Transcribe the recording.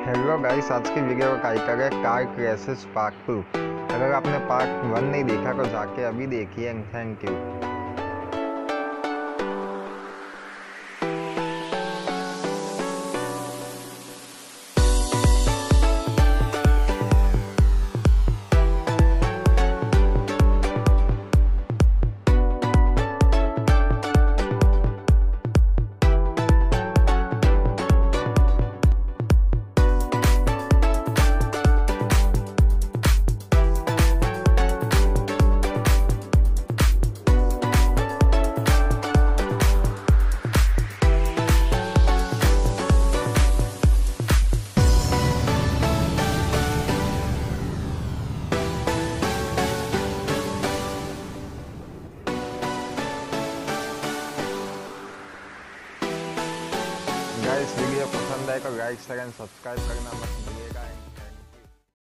Hello guys, आज की video का टाइटल है कार क्रैशेस पार्ट 2। अगर आपने पार्ट 1 नहीं देखा तो जाके अभी देखिए। Thank you. गाइस, वीडियो पसंद आए तो लाइक शेयर एंड सब्सक्राइब करना मत भूलिए।